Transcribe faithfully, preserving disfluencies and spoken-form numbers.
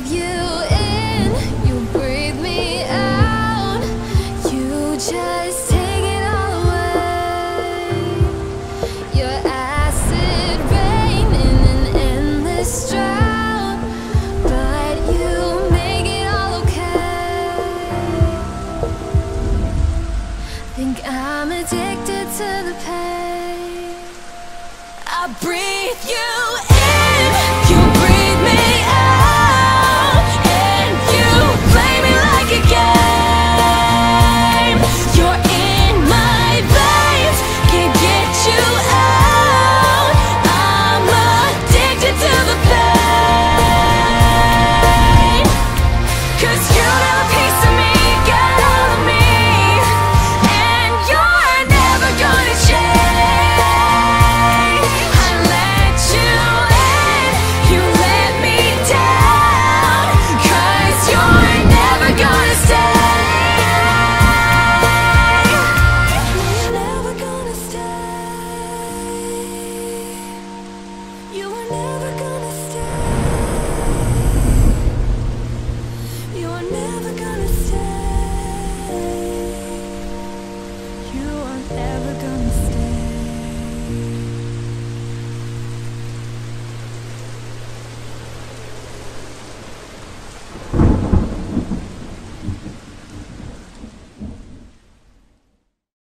you in, you breathe me out. You just take it all away. Your acid rain in an endless drought, but you make it all okay. Think I'm addicted to the pain. I breathe you in.